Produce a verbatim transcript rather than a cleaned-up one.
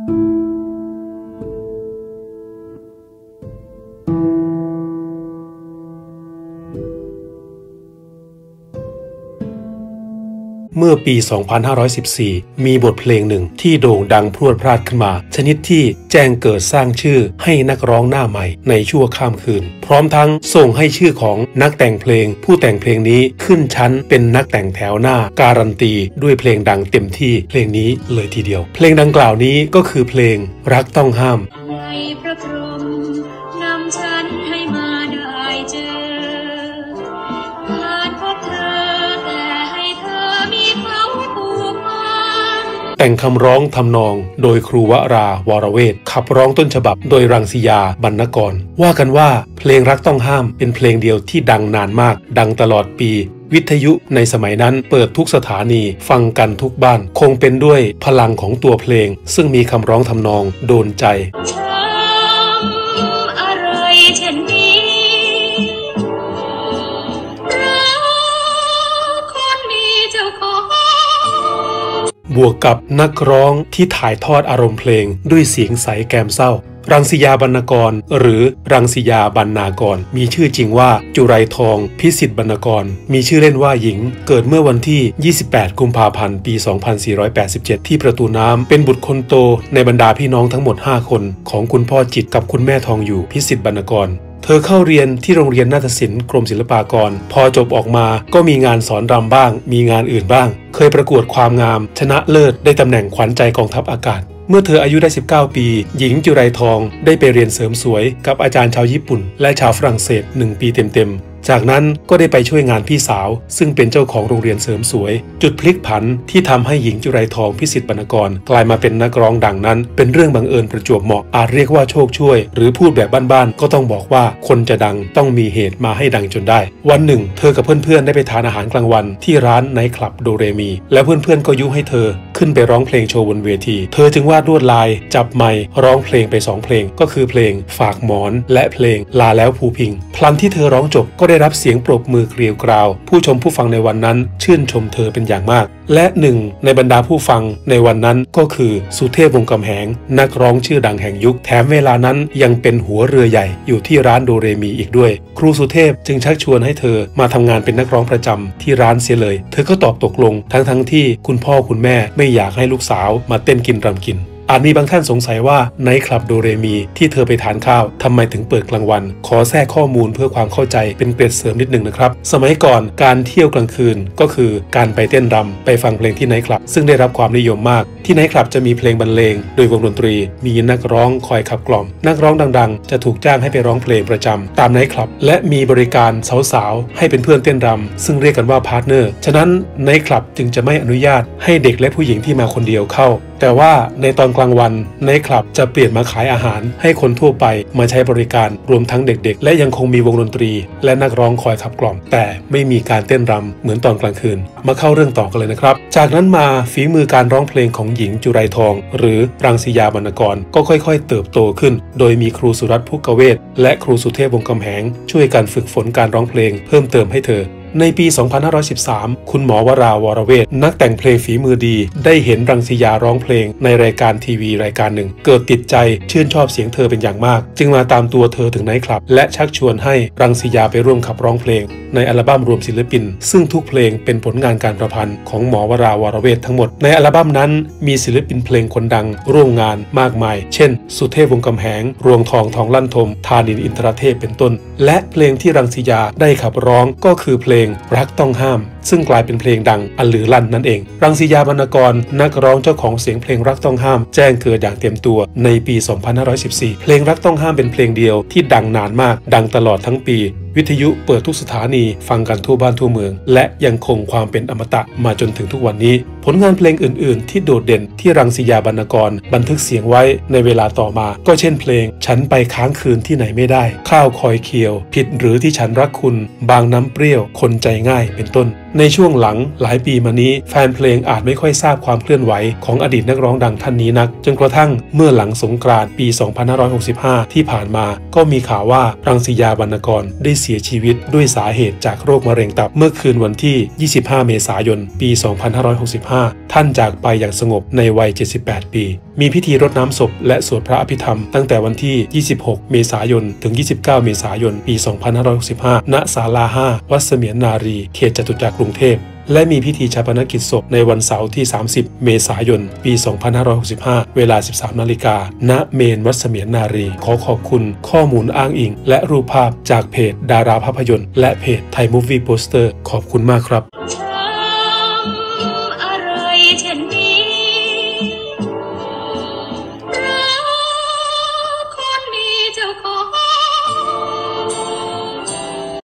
เมื่อปี สองพันห้าร้อยสิบสี่ มีบทเพลงหนึ่งที่โด่งดังพรวดพราดขึ้นมาชนิดที่แจ้งเกิดสร้างชื่อให้นักร้องหน้าใหม่ในชั่วข้ามคืนพร้อมทั้งส่งให้ชื่อของนักแต่งเพลงผู้แต่งเพลงนี้ขึ้นชั้นเป็นนักแต่งแถวหน้าการันตีด้วยเพลงดังเต็มที่เพลงนี้เลยทีเดียวเพลงดังกล่าวนี้ก็คือเพลงรักต้องห้ามพระพรหมนำฉันให้มาได้เจอผ่านพบเธอแต่ให้เธอมีเขาผูกพันแต่งคำร้องทำนองโดยครูวราวรเวทขับร้องต้นฉบับโดยรังสียาบรรณกรว่ากันว่าเพลงรักต้องห้ามเป็นเพลงเดียวที่ดังนานมากดังตลอดปีวิทยุในสมัยนั้นเปิดทุกสถานีฟังกันทุกบ้านคงเป็นด้วยพลังของตัวเพลงซึ่งมีคำร้องทำนองโดนใจบวกกับนักร้องที่ถ่ายทอดอารมณ์เพลงด้วยเสียงใสแกมเศร้ารังสียาบรรณกรหรือรังสียาบรรณากรมีชื่อจริงว่าจุไรทองพิสิทธิ์บรรณกรมีชื่อเล่นว่าหญิงเกิดเมื่อวันที่ยี่สิบแปดกุมภาพันธ์ปีสองพันสี่ร้อยแปดสิบเจ็ดที่ประตูน้ำเป็นบุตรคนโตในบรรดาพี่น้องทั้งหมดห้าคนของคุณพ่อจิตกับคุณแม่ทองอยู่พิสิทธิ์บรรณกรเธอเข้าเรียนที่โรงเรียนนาฏศิลป์กรมศิลปากรพอจบออกมาก็มีงานสอนรำบ้างมีงานอื่นบ้างเคยประกวดความงามชนะเลิศได้ตำแหน่งขวัญใจกองทัพอากาศเมื่อเธออายุได้สิบเก้าปีหญิงจุไรทองได้ไปเรียนเสริมสวยกับอาจารย์ชาวญี่ปุ่นและชาวฝรั่งเศสหนึ่งปีเต็มๆจากนั้นก็ได้ไปช่วยงานพี่สาวซึ่งเป็นเจ้าของโรงเรียนเสริมสวยจุดพลิกผันที่ทำให้หญิงจุไรทองพิสิทธิ์บรรณกรกลายมาเป็นนักร้องดังนั้นเป็นเรื่องบังเอิญประจวบเหมาะอาจเรียกว่าโชคช่วยหรือพูดแบบบ้านๆก็ต้องบอกว่าคนจะดังต้องมีเหตุมาให้ดังจนได้วันหนึ่งเธอกับเพื่อนๆได้ไปทานอาหารกลางวันที่ร้านไนท์คลับโดเรมีและเพื่อนๆก็ยุให้เธอขึ้นไปร้องเพลงโชว์บนเวทีเธอจึงวาดลวดลายจับไมค์ร้องเพลงไปสองเพลงก็คือเพลงฝากหมอนและเพลงลาแล้วภูพิงพลันที่เธอร้องจบก็ได้รับเสียงปรบมือเกลียวกราวผู้ชมผู้ฟังในวันนั้นชื่นชมเธอเป็นอย่างมากและหนึ่งในบรรดาผู้ฟังในวันนั้นก็คือสุเทพวงศ์กำแหงนักร้องชื่อดังแห่งยุคแถมเวลานั้นยังเป็นหัวเรือใหญ่อยู่ที่ร้านโดเรมีอีกด้วยครูสุเทพจึงชักชวนให้เธอมาทำงานเป็นนักร้องประจำที่ร้านเสียเลยเธอก็ตอบตกลงทั้งทั้งที่คุณพ่อคุณแม่ไม่อยากให้ลูกสาวมาเต้นกินรำกินอาจมีบางท่านสงสัยว่าไนท์คลับโดเรมีที่เธอไปทานข้าวทำไมถึงเปิดกลางวันขอแทรกข้อมูลเพื่อความเข้าใจเป็นเกร็ดเสริมนิดหนึ่งนะครับสมัยก่อนการเที่ยวกลางคืนก็คือการไปเต้นรำไปฟังเพลงที่ไนท์คลับซึ่งได้รับความนิยมมากที่ไนท์คลับจะมีเพลงบรรเลงโดยวงดนตรีมีนักร้องคอยขับกล่อมนักร้องดังๆจะถูกจ้างให้ไปร้องเพลงประจำตามไนท์คลับและมีบริการสาวๆให้เป็นเพื่อนเต้นรำซึ่งเรียกกันว่าพาร์ทเนอร์ฉะนั้นไนท์คลับจึงจะไม่อนุญาตให้เด็กและผู้หญิงที่มาคนเดียวเข้าแต่ว่าในตอนกลางวันไนท์คลับจะเปลี่ยนมาขายอาหารให้คนทั่วไปมาใช้บริการรวมทั้งเด็กๆและยังคงมีวงดนตรีและนักร้องคอยขับกล่อมแต่ไม่มีการเต้นรำเหมือนตอนกลางคืนมาเข้าเรื่องต่อกันเลยนะครับจากนั้นมาฝีมือการร้องเพลงของหญิงจุไรทองหรือรังสียาบรรณกรก็ค่อยๆเติบโตขึ้นโดยมีครูสุรัตน์พุกเวศและครูสุเทพวงศ์กำแหงช่วยกันฝึกฝนการร้องเพลงเพิ่มเติมให้เธอในปี สองพันห้าร้อยสิบสาม คุณหมอวราวรเวทนักแต่งเพลงฝีมือดีได้เห็นรังสียาร้องเพลงในรายการทีวีรายการหนึ่งเกิดติดใจชื่นชอบเสียงเธอเป็นอย่างมากจึงมาตามตัวเธอถึงไนท์คลับและชักชวนให้รังสียาไปร่วมขับร้องเพลงในอัลบั้มรวมศิลปินซึ่งทุกเพลงเป็นผลงานการประพันธ์ของหมอวราวรเวททั้งหมดในอัลบั้มนั้นมีศิลปินเพลงคนดังร่วมงานมากมายเช่นสุเทพวงศ์กำแหงรวงทองทองลั่นทมธานินทร์อินทรเทพเป็นต้นและเพลงที่รังสียาได้ขับร้องก็คือเพลงรักต้องห้ามซึ่งกลายเป็นเพลงดังอันลือลั่นนั่นเองรังสียาบรรณกรนักร้องเจ้าของเสียงเพลงรักต้องห้ามแจ้งเกิดอย่างเต็มตัวในปี สองพันห้าร้อยสิบสี่ เพลงรักต้องห้ามเป็นเพลงเดียวที่ดังนานมากดังตลอดทั้งปีวิทยุเปิดทุกสถานีฟังกันทั่วบ้านทั่วเมืองและยังคงความเป็นอมตะมาจนถึงทุกวันนี้ผลงานเพลงอื่นๆที่โดดเด่นที่รังสียาบรรณกรบันทึกเสียงไว้ในเวลาต่อมาก็เช่นเพลงฉันไปค้างคืนที่ไหนไม่ได้ข้าวคอยเคียวผิดหรือที่ฉันรักคุณบางน้ำเปรี้ยวคนใจง่ายเป็นต้นในช่วงหลังหลายปีมานี้แฟนเพลงอาจไม่ค่อยทราบความเคลื่อนไหวของอดีตนักร้องดังท่านนี้นักจนกระทั่งเมื่อหลังสงกรานต์ปี สองพันห้าร้อยหกสิบห้า ที่ผ่านมาก็มีข่าวว่ารังสียา วรรณกรได้เสียชีวิตด้วยสาเหตุจากโรคมะเร็งตับเมื่อคืนวันที่ ยี่สิบห้า เมษายน ปี สองพันห้าร้อยหกสิบห้า ท่านจากไปอย่างสงบในวัย เจ็ดสิบแปด ปีมีพิธีรดน้ำศพและสวดพระอภิธรรมตั้งแต่วันที่ ยี่สิบหก เมษายน ถึง ยี่สิบเก้า เมษายน ปี สองพันห้าร้อยหกสิบห้า ณ ศาลา ห้า วัดเสมียนนารี เขตจตุจักรกรุงเทพและมีพิธีฌาปนกิจศพในวันเสาร์ที่ สามสิบ เมษายน ปี สองพันห้าร้อยหกสิบห้า เวลา สิบสาม นาฬิกา ณ เมนวัดเสมียนนารี ขอขอบคุณข้อมูลอ้างอิงและรูปภาพจากเพจดาราภาพยนตร์และเพจไทยมูฟวี่โปสเตอร์ขอบคุณมากครับ